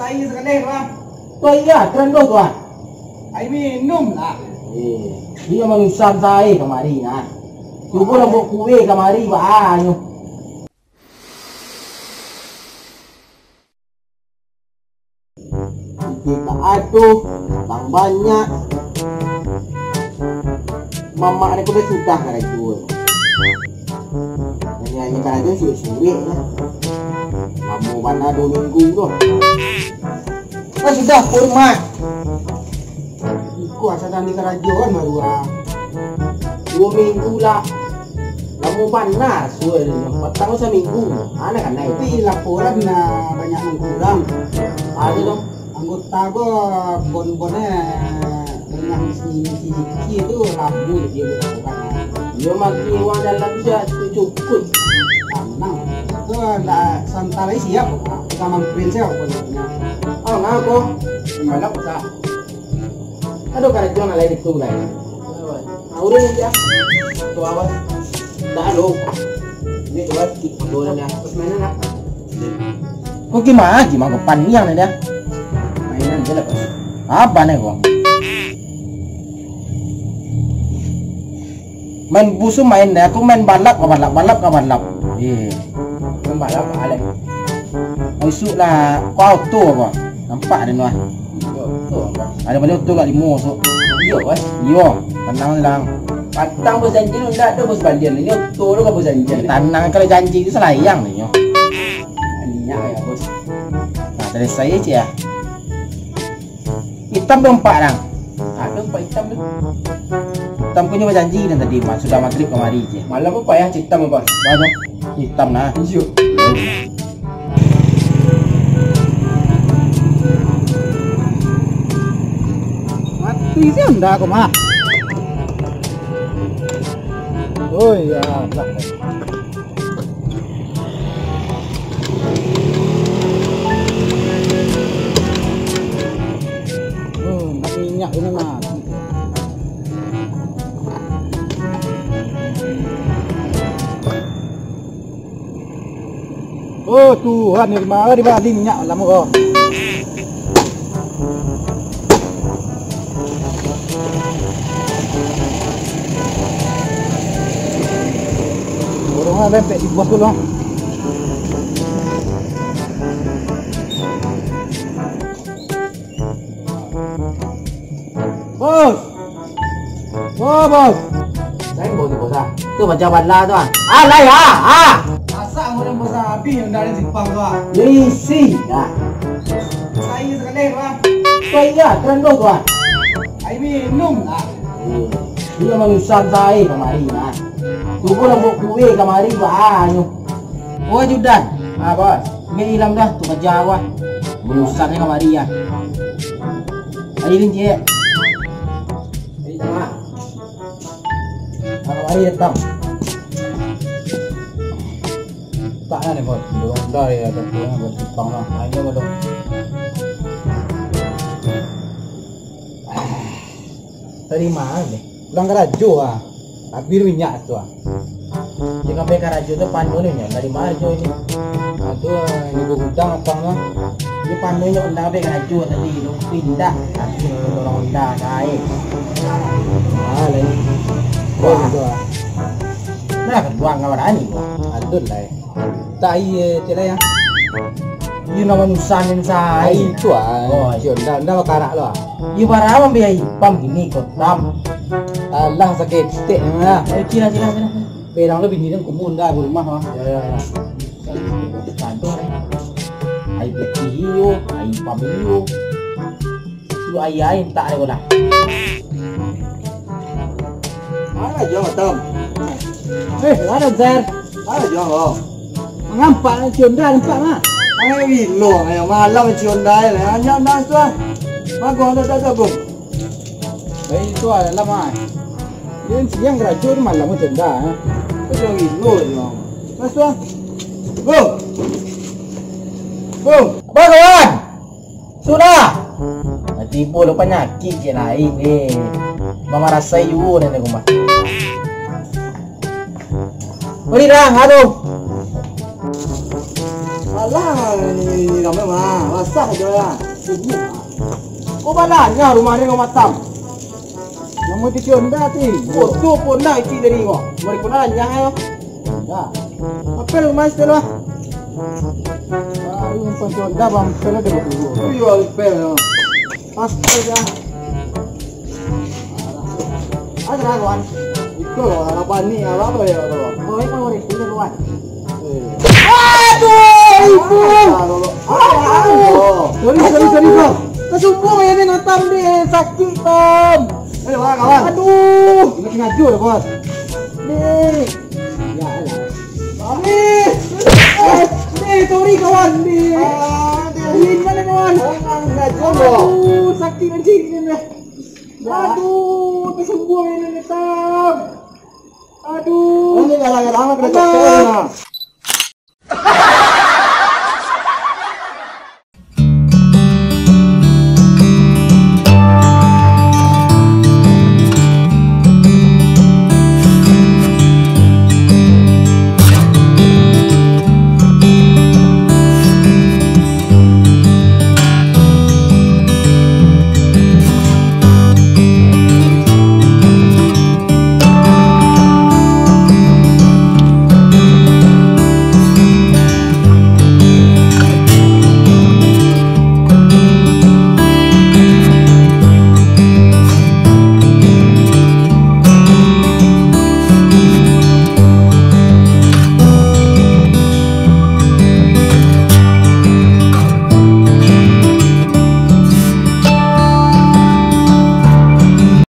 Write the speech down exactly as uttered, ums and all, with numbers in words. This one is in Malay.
Saya sekali lah. Tuh iya, keren doh tuan. Air minum lah. Eh, dia mengusap saya kemari nah. Cuba lah buat kue kemari banyak. Kita aduh, bang banyak. Mama ada kuda sudah kada jual. Hanya kada jual suwe-suwe lah. Kamu mana dua minggu tu? Kan sudah kurma. Iku asal di kerajuan baru ah. Dua minggu lah. Kamu panas suwe ni. Petang seminggu. Ana kan naik. Tapi laporan na banyak yang kurang. Ada dong. Anggota gua bon-bonnya dengan si si Diki itu labu dia bukan. Dia mati uang dalam tidak cukup. Tenang. Itu ada santai siap sama prinsip pokoknya. Oh ngaku. Mana pula? Aduh kerajuan ala itu lah. Udah ya. Tuh awas. Dah lo. Ini tuh lagi bolanya. Terus mainan lah. Kok gimana? Gimana kepanjang nih dia? Mainan je lah. Apa nih kok? Main busu main deh. Aku main balap ke balap balap ke balap. Eh, main balap ala. Masuk lah. Kau auto apa? Nampak ada nuan. Ada balik auto kat limo so. Iyo kan? Iyo. Tenang lang. Patang bos janji lu ndak ada bos bandian ini auto lu kan bos janji. Tenang kalau janji itu selayang nih yo. Aninya ya bos. Nah dari saya aja ya. Hitam berempat lang. Ada empat hitam tu. Hitam punya bos janji dan tadi mas sudah maghrib kemari je. Malam apa ya hitam bos? Baru hitam nah. Iyo. Mati sih anda aku mah. Oh ya, tak. Oh, nak minyak ini mah. Oh Tuhan, ni mana di bawah minyak lama kau. Orang lempek di bawah dulu. Bos. Oh bos. Saya bos ni bos ah. Tu macam bala tu ah. Ah lai ah. Ah. Masa orang bos api yang dari Jepang tu ah. Lisi ah. Saya sekali lah. Tuh iya, keren doh tu ah. Air minum lah. Dia mengusap saya kemari nah. Cuba lah buat kue kemari banyak. Oh Judan. Ah bos. Ini hilang dah tu kerja awak. Mengusapnya kemari ya. Ayo rinci. Ayo tengah. Ah kemari datang. Tak ada ni bos. Belum dah ya ada tu bos Jepang lah. Ayo belum. Terima aja. Pulang kerajo ah. Habis minyak tu ah. Jika mereka rajo tu pandu ni dari marjo ini. Aduh, ini gua gudang apa lah? Dia pandu ni undang mereka rajo tadi lu pindah. Tapi orang undang saya. Ah, lain. Oh, itu ah. Nah, berbuang kawan ani. Aduh lah. Tak iya, cerai ya. You nama nusanin saya. Itu ah. Oh, cium dah, dah makarak lo ah. You barang biaya pam gini kok tam. Allah sakit stik mana? Ayo cina cina cina. Pedang lo bini dan kumun dah di rumah ah. Ya ya ya. Kantor eh. Ayo kecil, ayo pam you. Lu ayo ayo tak ada dah. Mana jual matam? Eh, ada Zer. Mana jual oh? Nampak nak cium dah nampak mah. Mana wilo, yang malam cium dah lah. Hanya dah tu ah. Mago ada tak tak eh itu ada lama. Dia siang kerajaan malam macam dah. Itu wilo je. Mas tu. Go. Go. Apa kawan? Sudah. Tipu lu penyakit je lain ni. Mama rasa you ni rumah. Beri dah, aduh. Alah, ni ni ramai mah. basah aja ya. Kau balanya rumah ni rumah tam. Yang mau dicium dah ti. Oh tu pun dah isi dari kau. Mari pun dah nyah ayo. Dah. Apa lu mas tu lah? Ah, ini pun dah bang. Pernah dia betul. Yo, pel. Pasti dah. Ada kawan. Itu apa ni apa ya tu? Oh, ini mau ni punya kawan. Aduh, ibu. Aduh. Sorry, sorry, sorry, bro. Kesumbung ya ni natam ni sakit tam. Ayo lah kawan. Aduh, ini kena jur bos. Ni. Ya Allah. Mami. Eh, ni sorry kawan ni. Aduh, ini mana kawan? Kena jur. Aduh, sakit nanti ni. Aduh, kesumbung ya ni natam. Aduh. Ini galang-galang kena jatuh.